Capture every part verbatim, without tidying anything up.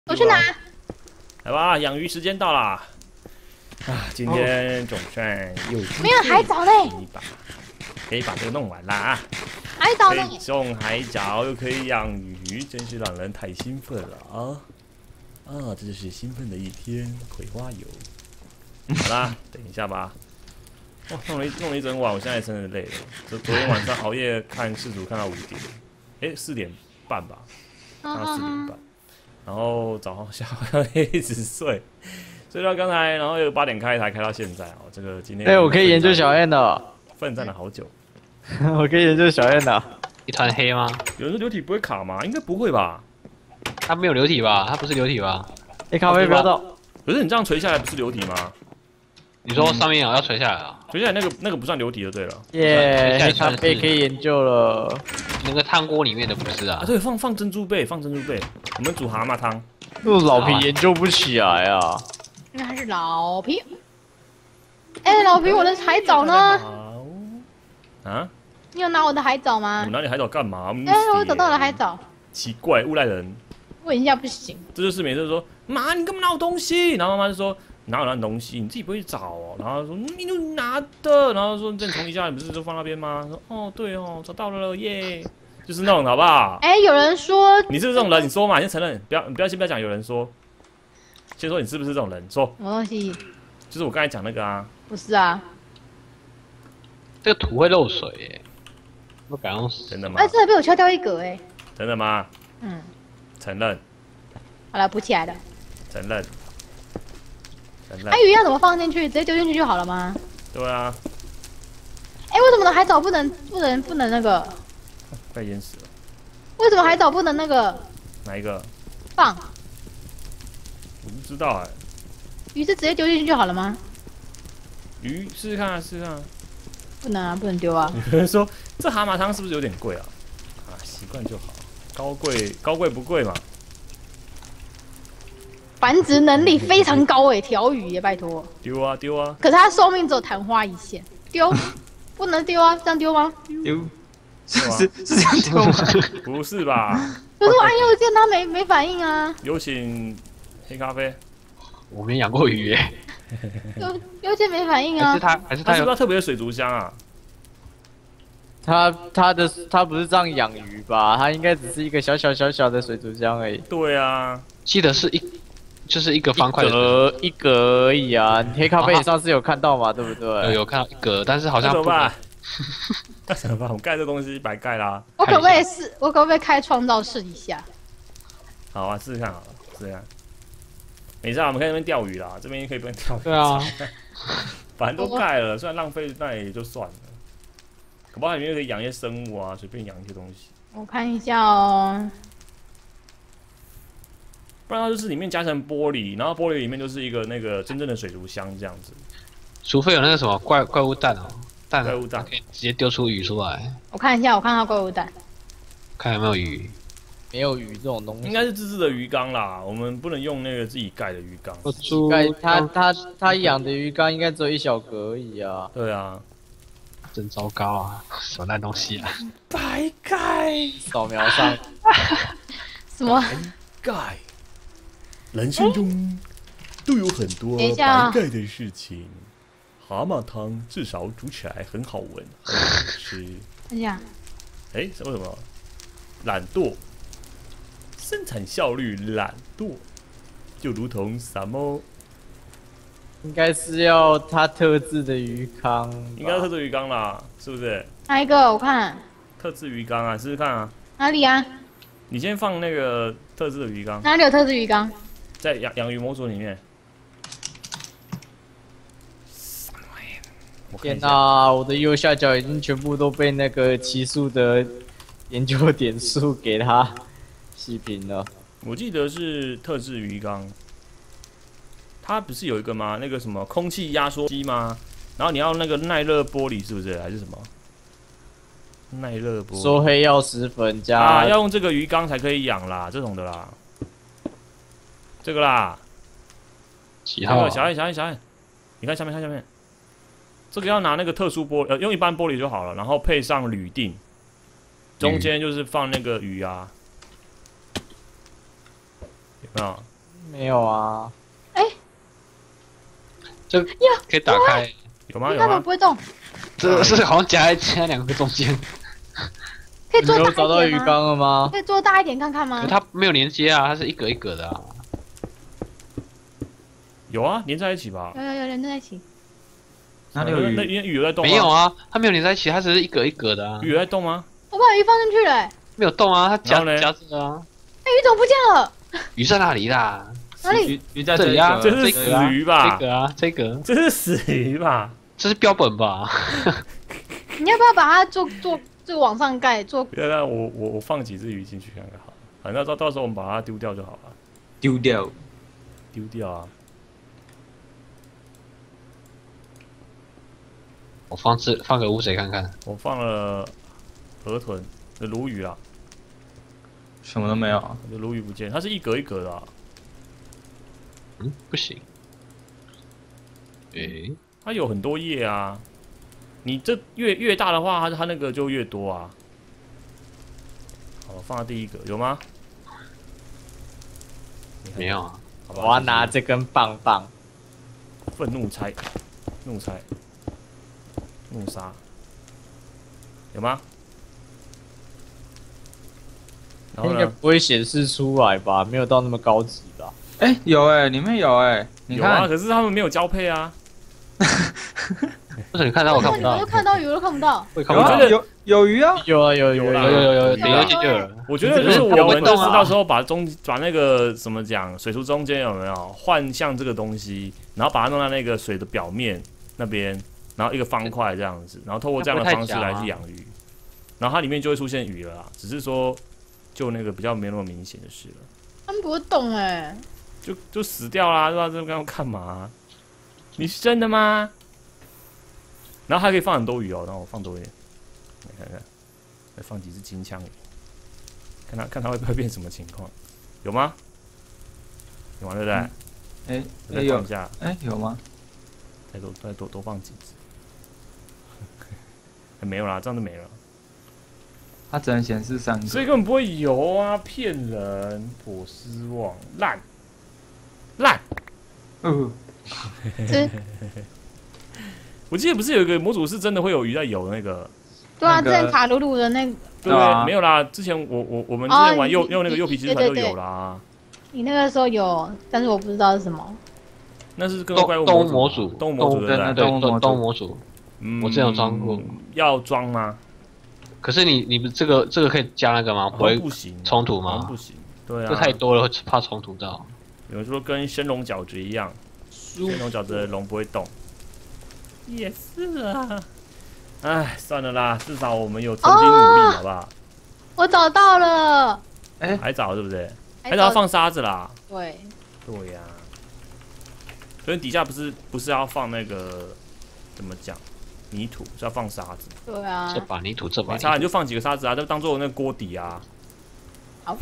我去拿。 来吧，养鱼时间到啦！啊，今天总算又没有海藻嘞， 一把，可以把这个弄完啦！ 海藻可以嘞， 种海藻，又可以养鱼，真是让人太兴奋了啊！啊，这就是兴奋的一天，葵花油。好啦，等一下吧。哇，弄了一弄了一整晚，我现在真的累了。昨昨天晚上熬夜看世足，看到五点，哎，四点半吧，看到四点半。然后早上下午一直睡，睡到刚才，然后又八点开台，开到现在哦。这个今天哎、欸，我可以研究小燕的， 奋战了好久。 我可以研究小燕的， 一团黑吗？ 有人说流体不会卡吗？应该不会吧？ 它没有流体吧？它不是流体吧？ 哎、欸，咖啡不要动。 可是你这样垂下来不是流体吗？ 你说上面啊要垂下来啊？ 垂下来那个那个不算流体就对了。 耶，黑咖啡可以研究了。 那个汤锅里面的不是啊？ 啊，对，放放珍珠贝，放珍珠贝，我们煮蛤蟆汤。 这老皮研究不起来啊！ 因为他是老皮。哎、欸，老皮，我的海藻呢？ 啊？ 你有拿我的海藻吗？ 我拿你海藻干嘛？ 哎、欸，我找到了海藻。 奇怪，诬赖人。 问一下不行。 这就是每次说妈，你干嘛拿我东西？然后妈妈就说哪有那东西，你自己不会找哦。然后说你就拿的，然后说你再重一下，你不是就放那边吗？说哦对哦，找到了耶。就是那种好不好？ 哎、欸，有人说你是不是这种人？你说嘛，你先承认，不要你不要先不要讲有人说，先说你是不是这种人？说什么东西？ 就是我刚才讲那个啊。 不是啊。 这个土会漏水耶，不敢用。 真的吗？ 哎、啊，这被我敲掉一格哎。 真的吗？ 嗯。 承认。 好了，补起来了。 承认。承认。 那、啊、鱼要怎么放进去？直接丢进去就好了吗？ 对啊。 哎、欸，为什么的海藻不能不能不能那个？ 快淹死了！ 为什么海藻不能那个？ 哪一个？ 放？ 我不知道哎、欸。 鱼是直接丢进去就好了吗？ 鱼试试看啊，试试看啊。 不能啊，不能丢啊。 有人说这蛤蟆汤是不是有点贵啊？啊，习惯就好，高贵高贵不贵嘛。 繁殖能力非常高哎、欸，条鱼耶，拜托。 丢啊丢啊！ 可是它寿命只有昙花一现，丢不能丢啊，这样丢吗？ 丢。 是是是这样丢吗？ 不是吧？ 可是我按右键，它没没反应啊。 有请黑咖啡。 我没养过鱼耶。 右右键没反应啊。 还是他还是他有他特别的水族箱啊？ 他他的他不是这样养鱼吧？他应该只是一个小小小小的水族箱而已。 对啊， 记得是一就是一个方块的格一格而已啊。黑咖啡你上次有看到嘛？对不对？ 有有看到一格，但是好像怎么办？那怎么办？我盖这东西白盖啦。 我可不可以试？我可不可以开创造试一下？ 好啊，试试看好了，试试看。没事啊，我们可以那边钓鱼啦，这边可以不用钓鱼。 对啊， 反正都盖了，虽然浪费那也就算了。可不好里面可以养一些生物啊，随便养一些东西。 我看一下哦。 不然它就是里面加成玻璃，然后玻璃里面就是一个那个真正的水族箱这样子。 除非有那个什么怪怪物蛋哦，蛋怪物蛋可以直接丢出鱼出来。 我看一下，我看到怪物蛋， 看有没有鱼。 没有鱼这种东西， 应该是自制的鱼缸啦，我们不能用那个自己盖的鱼缸。 盖他他他养的鱼缸应该只有一小格而已啊。 对啊， 真糟糕啊！什么烂东西啊！ 白盖， 扫描上。 什么？ 盖。人生中都有很多白盖的事情。蛤蟆汤至少煮起来很好闻，很好吃。 等一下。 哎，为什么？懒惰。生产效率懒惰，就如同什么？ 应该是要它特制的鱼缸， 应该特制鱼缸啦，是不是？ 哪一个？我看。 特制鱼缸啊，试试看啊。 哪里啊？ 你先放那个特制的鱼缸。 哪里有特制鱼缸？ 在养养鱼模组里面。 天哪、啊！我的右下角已经全部都被那个奇数的研究点数给它洗平了。 我记得是特制鱼缸，它不是有一个吗？那个什么空气压缩机吗？然后你要那个耐热玻璃是不是？还是什么？耐热玻璃。 说黑曜石粉加啊，要用这个鱼缸才可以养啦，这种的啦。这个啦。 几号？ 小爱，小爱，小爱，你看下面，看下面。这个要拿那个特殊玻璃，呃，用一般玻璃就好了，然后配上铝锭，中间就是放那个鱼啊，有没有？ 没有啊。 这可以打开， 有吗？有吗它怎么不？会动？ 这是好像夹在夹在两个中间， 可以你有做大找到鱼一点吗？ 缸了吗？ 可以做大一点看看吗？ 它没有连接啊，它是一格一格的啊。 有啊，连在一起吧？ 有有有连在一起。 哪里有那那鱼？ 鱼鱼有在动吗？ 没有啊，它没有连在一起，它只是一格一格的啊， 鱼有在动吗？ 我把鱼放进去了、欸， 没有动啊，它夹然后呢夹着啊。 哎、鱼怎么不见了？ 鱼在哪里啦？ 哪里？ 鱼鱼在这里啊个这是死鱼吧？ 这个啊，这个， 这是死鱼吧？ 这是标本吧？ 你要不要把它做做这个往上盖？做不要让我我我放几只鱼进去看看好了，反正到到时候我们把它丢掉就好了， 丢掉。 丢掉啊！ 我放这放个乌贼看看， 我放了河豚的鲈鱼啦， 什么都没有。 我的鲈鱼不见，它是一格一格的、啊， 嗯，不行。诶， 它有很多页啊。你这越越大的话，它它那个就越多啊。好，放到第一个有吗？ 没有啊。 好吧， 我要拿这根棒棒。 愤怒猜，怒猜，怒杀，有吗？然后应该呢？ 不会显示出来吧？没有到那么高级吧？ 哎、有哎、里面有哎、你有啊， 看， 可是他们没有交配啊。 为什么你看到我看不到我都？看到鱼，我都看不到。 我也看不到有啊。有有鱼啊。 有啊有有有啦有有有有， 有点游进去了。 我觉得就是我它不会们就动啊是到时候把中把那个怎么讲，水族中间有没有换向这个东西，然后把它弄到那个水的表面那边，然后一个方块这样子，然后透过这样的方式来去养鱼，然后它里面就会出现鱼了啦。只是说就那个比较没那么明显的事了， 他们不会动哎、 就就死掉啦，不知道这刚刚干嘛？你是真的吗？然后还可以放很多鱼哦，然后我放多一点，来看看，再放几只金枪鱼，看它看它会不会变什么情况，有吗？有吗？对不对？ 哎、 我再有放一下， 哎、有吗？ 再多再多多放几只，哎没有啦，这样就没了， 它只能显示三个。 所以根本不会游啊，骗人，颇失望，烂烂。 呃， 吃我记得不是有一个模组是真的会有鱼在游那个， 对啊， 那个之前卡鲁鲁的那个， 对不对？ 啊没有啦，之前我我我们之哦前玩右你用那个你右皮其实它就对对有啦， 你那个时候有，但是我不知道是什么。 那是跟动怪物动物模模组， 组嘛动物模组对不对？ 对对动动物模组动物模组。 嗯我之前有装过要装吗？ 可是你你不这个这个可以加那个吗？不好像会不行， 冲突吗好像不行，对这啊， 太多了，会怕冲突到。 有人说跟升龙饺子一样，升龙饺子的龙不会动，也是啊。哎，算了啦，至少我们有曾经努力， 哦好不好？ 我找到了， 还早对不对？ 还还早要放沙子啦。 对， 对呀、所以底下不是不是要放那个怎么讲泥土，是要放沙子。 对啊这，把泥土，这把泥土， 没差你就放几个沙子啊，就当做那个锅底啊。 好，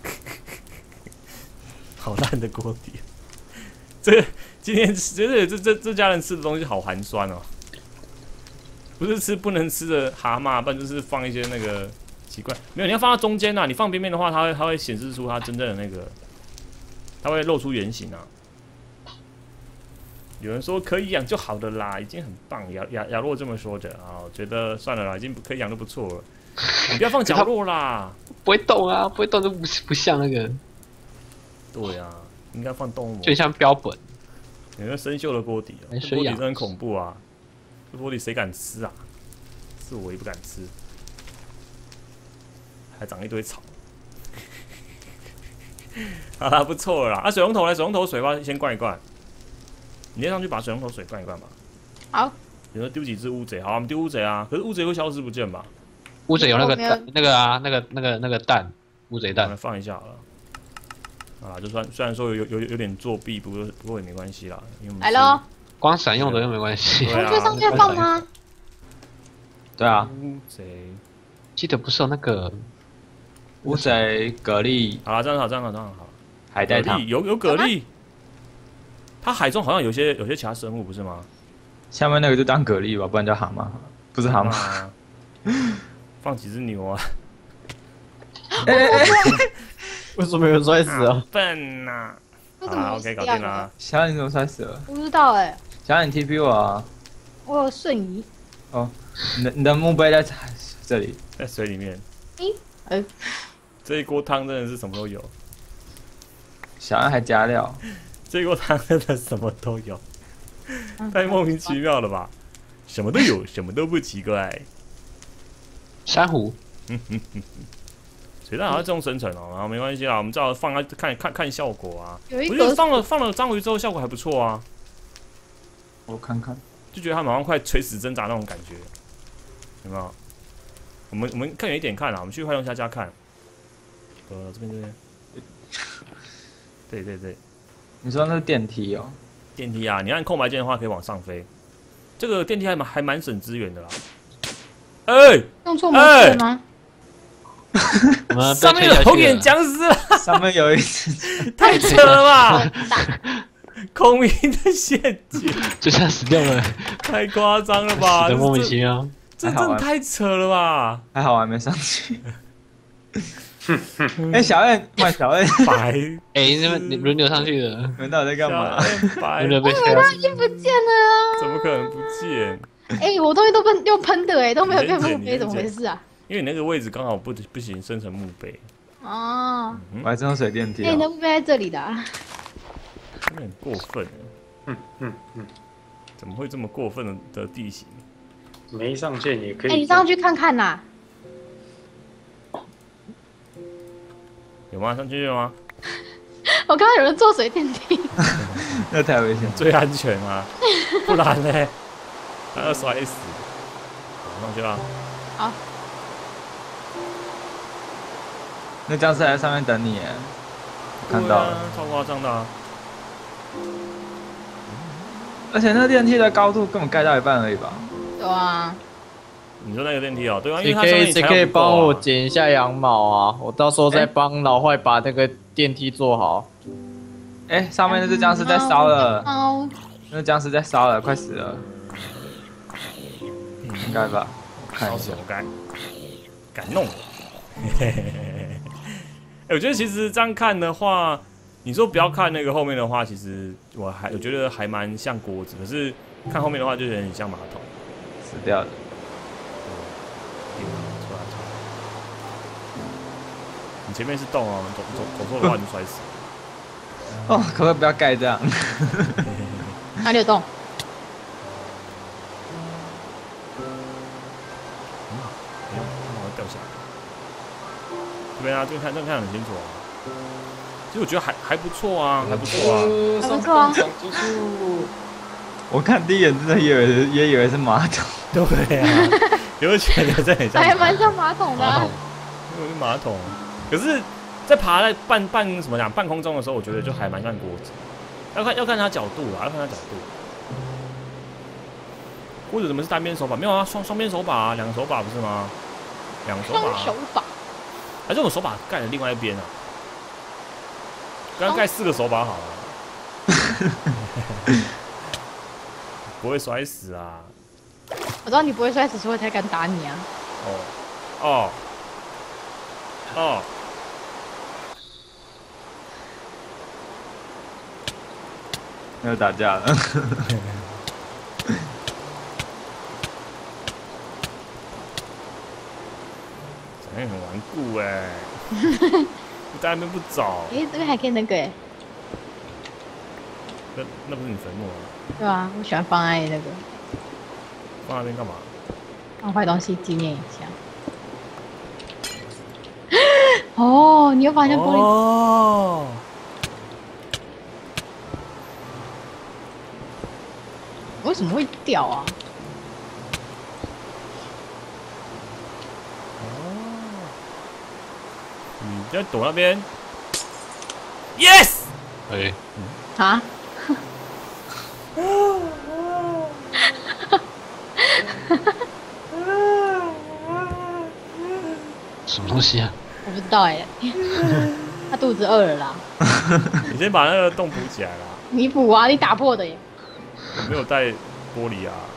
好烂的锅底。这个今天吃，这这这这家人吃的东西好寒酸哦。不是吃不能吃的蛤蟆，不然就是放一些那个奇怪。没有，你要放到中间啊！你放边边的话，它会它会显示出它真正的那个，它会露出原形啊。有人说可以养就好的啦，已经很棒。雅雅雅洛这么说着啊，我觉得算了啦，已经可以养的不错了。你不要放角落啦。 不会动啊，不会动就不不像那个， 对啊，应该放动物模就像标本。 有那生锈的锅底哦、 没这水养锅底真的很恐怖啊！这锅底谁敢吃啊？是我也不敢吃，还长一堆草。好啦，不错了啦。啊，水龙头呢？水龙头水吧，先灌一灌。你先上去把水龙头水灌一灌吧。 好， 有人丢几只乌贼？好，我们丢乌贼啊。可是乌贼会消失不见吧？ 乌贼有那个我没有蛋，那个啊，那个那个那个蛋，乌贼我们蛋。 放一下好了。啊，就算虽然说有有有有点作弊，不过不过也没关系啦，因为我们是来喽， 光闪用的又没关系。 对啊我去上去放它。 对啊， 乌贼。 记得不是有那个乌贼、蛤蜊、 好了，这样好，这样好，这样好。 海带汤蛤蜊，有有蛤蜊，它海中好像有些有些其他生物不是吗？ 下面那个就当蛤蜊吧，不然叫蛤蟆，不是蛤蟆。 啊放几只牛啊？ 哎哎哎， 为什么有摔死啊？ 笨呐、 为什么啊会 ，OK，搞这样啊定啦。 小冉你怎么摔死了？ 不知道哎， 小冉你 T P 我啊！ 我有瞬移。 哦，你的你的墓碑在这里。 在水里面， 咦，呃， 这一锅汤真的是什么都有， 小冉还加料， 这一锅汤真的什么都有， 嗯太莫名其妙了吧？什么都有，什么都不奇怪。 珊瑚， 水蛋好像这种生成哦，然后没关系啦，我们只好放在看看看效果啊。 有一我觉得个放了放了章鱼之后效果还不错啊， 我看看。 就觉得它马上快垂死挣扎那种感觉，有没有？我们我们看远一点看啊，我们去坏龙虾家看。呃，这边这边，对对对， 你说那是电梯哦？ 电梯啊，你按空白键的话可以往上飞，这个电梯还蛮还蛮省资源的啦。哎、 用错模式了吗？ 我们被上面推下去了有演僵尸了， 上面有一只， 太扯了吧！ 大空明的陷阱， 就像死掉了， 太夸张了吧！ 死的莫名这其妙。 这真的太扯了吧！ 还好我还没上去。哎、小燕，换小燕， 白哎、你怎么你轮流上去的？ 你们到底在干嘛？ 白轮流被推下去。 已经不见了怎么可能不见？ 啊！哎，我东西都喷用喷的哎，都没有变墓碑， 你认真怎么回事啊？ 因为你那个位置刚好不不行生成墓碑， 哦， 我还真有水电梯哎，你的哦。 墓碑在这里的啊。 真的很过分。嗯嗯嗯，怎么会这么过分的的地形？ 没上线也可以。 哎，你上去看看呐。 有吗？上去了吗？ 我刚刚有人坐水电梯。 那太危险。 最安全啊，不然呢？他要摔死。我上去了。 好， 那僵尸还在上面等你耶，我看到了。 对啊，超夸张的啊！ 而且那电梯的高度根本盖到一半而已吧？ 对啊， 你说那个电梯哦，对啊，因为谁它上面可以谁可以材料不够啊帮我剪一下羊毛啊？我到时候再帮老坏把那个电梯做好。 哎、上面那只僵尸在烧了， 猫， 那只僵尸在烧了，快死了，应该吧？看一下烧死我，敢敢弄。哎、我觉得其实这样看的话，你说不要看那个后面的话，其实我还我觉得还蛮像锅子，可是看后面的话就有点像马桶。 死掉的。 出来出来你前面是洞哦，走走走错的话你就摔死。 哦，可不可以不要盖这样？ 哪里有洞？ 哎呦，我掉下来。这边啊，这边看这边看得很清楚啊。其实我觉得还还不错啊，还不错啊。 还不错啊。 我看第一眼真的以为是也以为是马桶。 对啊，有觉得这很像还蛮像马桶的啊。 因为是马桶，可是，在爬在半半怎么讲半空中的时候，我觉得就还蛮像锅子。要看要看它角度啦，要看它角度。锅子怎么是单边手把？没有啊，双双边手把啊，两个手把不是吗？两个手把、 双啊， 手把。 还是我手把盖了另外一边啊？刚刚盖四个手把好了，不会摔死啊！ 我知道你不会摔死，所以我才敢打你啊。 哦哦哦。 没有打架了。 小燕很顽固哎，你在那边不找， 哎，这边还可以那个哎。 那那不是你坟墓吗？ 对啊，我喜欢放在那个放那边干嘛？ 放坏东西纪念一下。哦，你又发现玻璃？ 哦， 为什么会掉啊？ 你在躲那边 ？Yes。 哎， 啊？ 什么东西啊？ 我不知道哎。他肚子饿了啦。 你先把那个洞补起来啦。 你补啊，你打破的耶。 我没有带玻璃啊。